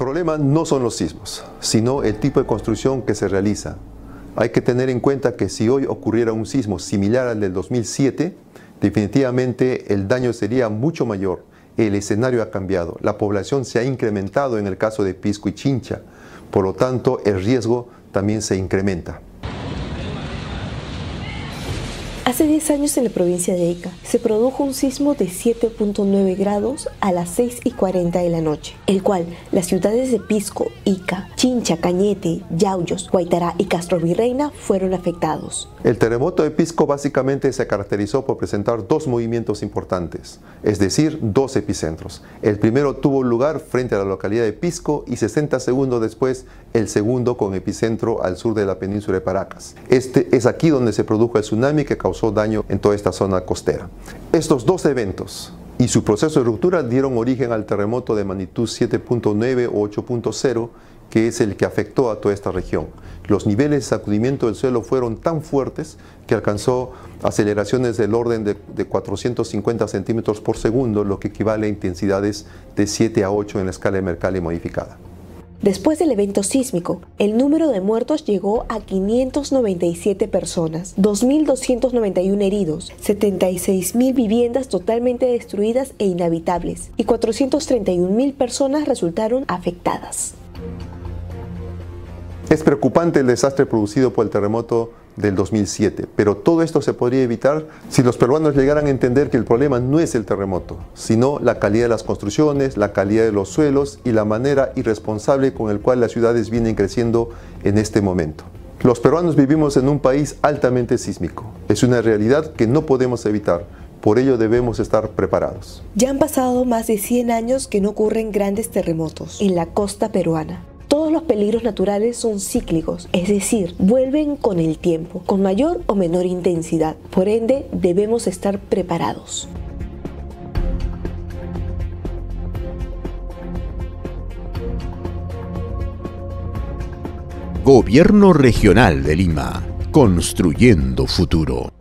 problema no son los sismos, sino el tipo de construcción que se realiza. Hay que tener en cuenta que si hoy ocurriera un sismo similar al del 2007, definitivamente el daño sería mucho mayor. El escenario ha cambiado, la población se ha incrementado en el caso de Pisco y Chincha, por lo tanto el riesgo también se incrementa. Hace 10 años en la provincia de Ica se produjo un sismo de 7.9 grados a las 6:40 de la noche, el cual las ciudades de Pisco, Ica, Chincha, Cañete, Yauyos, Guaitará y Castro Virreina fueron afectados. El terremoto de Pisco básicamente se caracterizó por presentar dos movimientos importantes, es decir, dos epicentros. El primero tuvo lugar frente a la localidad de Pisco y 60 segundos después el segundo con epicentro al sur de la península de Paracas. Este es aquí donde se produjo el tsunami que causó daño en toda esta zona costera. Estos dos eventos y su proceso de ruptura dieron origen al terremoto de magnitud 7.9 o 8.0, que es el que afectó a toda esta región. Los niveles de sacudimiento del suelo fueron tan fuertes que alcanzó aceleraciones del orden de 450 centímetros por segundo, lo que equivale a intensidades de 7 a 8 en la escala de Mercalli modificada. Después del evento sísmico, el número de muertos llegó a 597 personas, 2.291 heridos, 76.000 viviendas totalmente destruidas e inhabitables y 431.000 personas resultaron afectadas. Es preocupante el desastre producido por el terremoto del 2007, pero todo esto se podría evitar si los peruanos llegaran a entender que el problema no es el terremoto, sino la calidad de las construcciones, la calidad de los suelos y la manera irresponsable con la cual las ciudades vienen creciendo en este momento. Los peruanos vivimos en un país altamente sísmico. Es una realidad que no podemos evitar. Por ello debemos estar preparados. Ya han pasado más de 100 años que no ocurren grandes terremotos en la costa peruana. Todos los peligros naturales son cíclicos, es decir, vuelven con el tiempo, con mayor o menor intensidad. Por ende, debemos estar preparados. Gobierno Regional de Lima, construyendo futuro.